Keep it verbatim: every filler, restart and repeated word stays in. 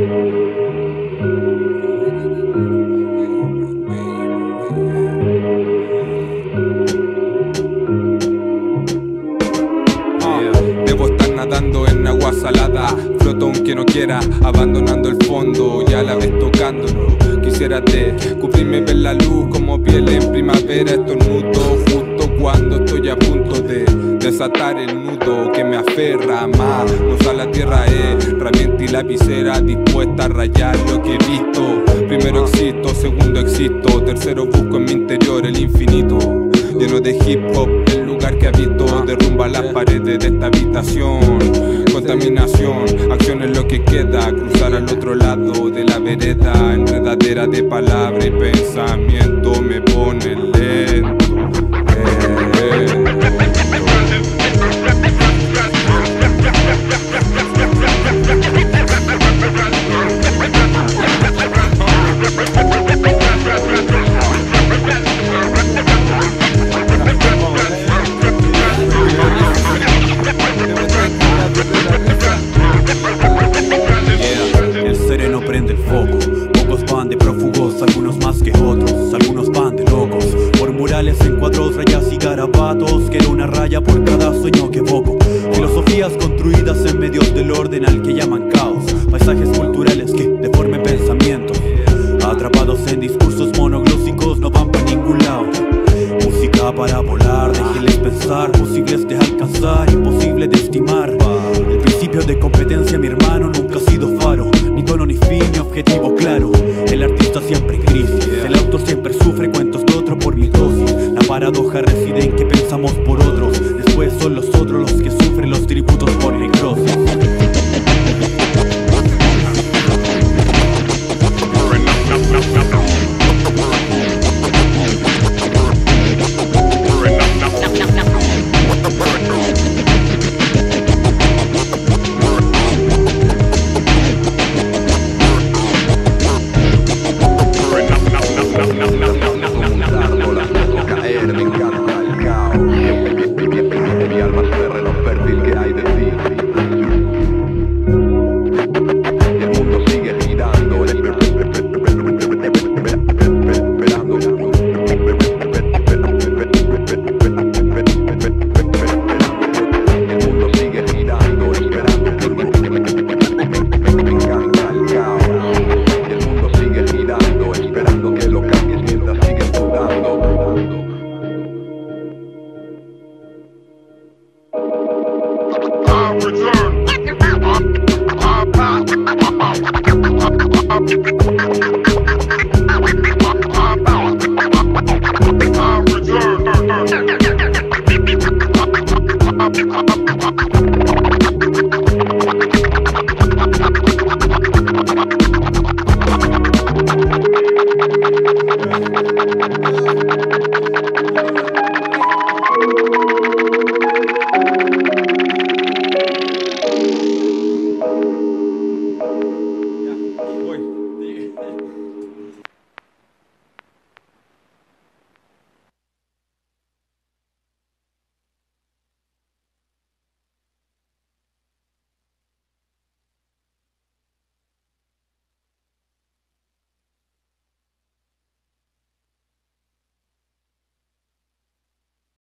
Debo estar nadando en agua salada, floto aunque no quiera, abandonando el fondo y a la vez tocándolo. Quisiera te cubrirme, ver la luz como piel en primavera, estornudo justo cuando estoy a punto de desatar el nudo que me aferra más. Usa la tierra, herramienta y lapicera dispuesta a rayar lo que he visto. Primero existo, segundo existo, tercero busco en mi interior el infinito. Lleno de hip hop, el lugar que habito derrumba las paredes de esta habitación. Contaminación, acción es lo que queda, cruzar al otro lado de la vereda. Enredadera de palabra y pensamiento me pone lento, lento. Prende el foco, pocos van de prófugos, algunos más que otros, algunos van de locos, por murales en cuadros, rayas y garabatos, quiero una raya por cada sueño que evoco, filosofías construidas en medio del orden al que llaman caos, paisajes culturales que deformen pensamientos, atrapados en discursos monoglósicos no van para ningún lado. Música para volar, déjenles pensar, posibles de alcanzar, imposible de estimar. El principio de competencia, mi hermano, no